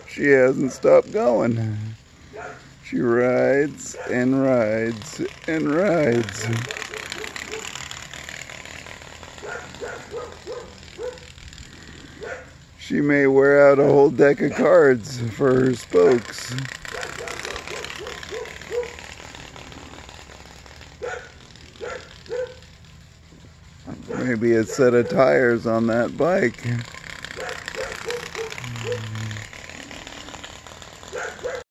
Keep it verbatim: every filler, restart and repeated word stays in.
She hasn't stopped going. She rides and rides and rides. She may wear out a whole deck of cards for her spokes. Maybe a set of tires on that bike.